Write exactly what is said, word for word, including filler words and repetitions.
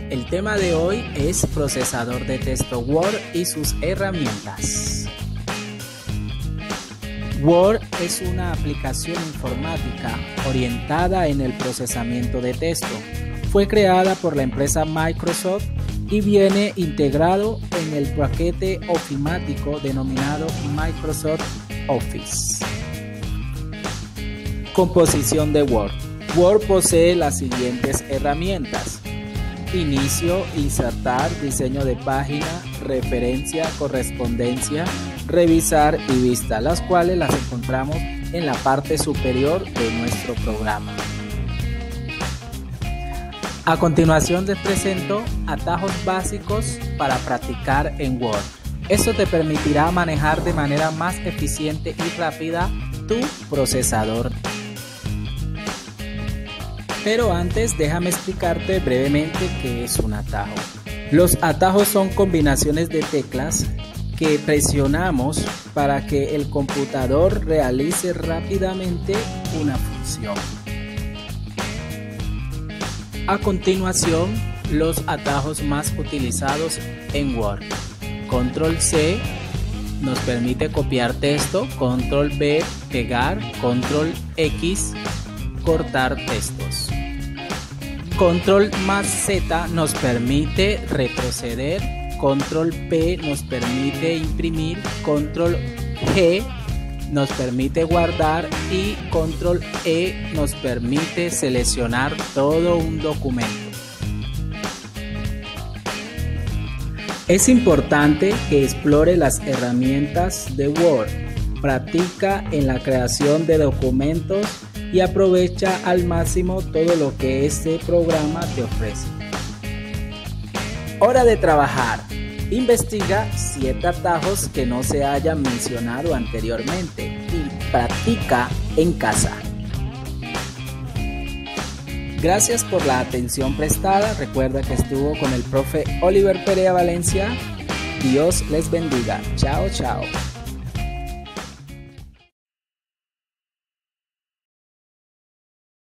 El tema de hoy es procesador de texto Word y sus herramientas. Word es una aplicación informática orientada en el procesamiento de texto. Fue creada por la empresa Microsoft y viene integrado en el paquete ofimático denominado Microsoft Office. Composición de Word. Word posee las siguientes herramientas: inicio, insertar, diseño de página, referencia, correspondencia, revisar y vista, las cuales las encontramos en la parte superior de nuestro programa. A continuación les presento atajos básicos para practicar en Word. Esto te permitirá manejar de manera más eficiente y rápida tu procesador. Pero antes déjame explicarte brevemente qué es un atajo. Los atajos son combinaciones de teclas que presionamos para que el computador realice rápidamente una función. A continuación, los atajos más utilizados en Word. Control C nos permite copiar texto, Control V pegar, Control X cortar textos. Control más Z nos permite retroceder, Control P nos permite imprimir, Control G nos permite guardar y Control E nos permite seleccionar todo un documento. Es importante que explore las herramientas de Word, practica en la creación de documentos y aprovecha al máximo todo lo que este programa te ofrece. Hora de trabajar. Investiga siete atajos que no se hayan mencionado anteriormente y practica en casa. Gracias por la atención prestada. Recuerda que estuvo con el profe Oliver Perea Valencia. Dios les bendiga. Chao, chao.